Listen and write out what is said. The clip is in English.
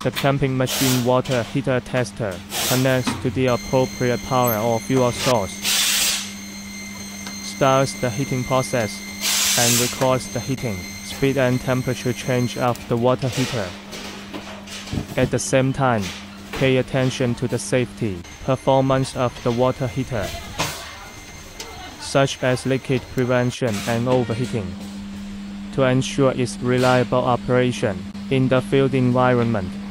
The camping machine water heater tester connects to the appropriate power or fuel source, starts the heating process, and records the heating, speed and temperature change of the water heater. At the same time, pay attention to the safety, performance of the water heater, such as leakage prevention and overheating, to ensure its reliable operation in the field environment.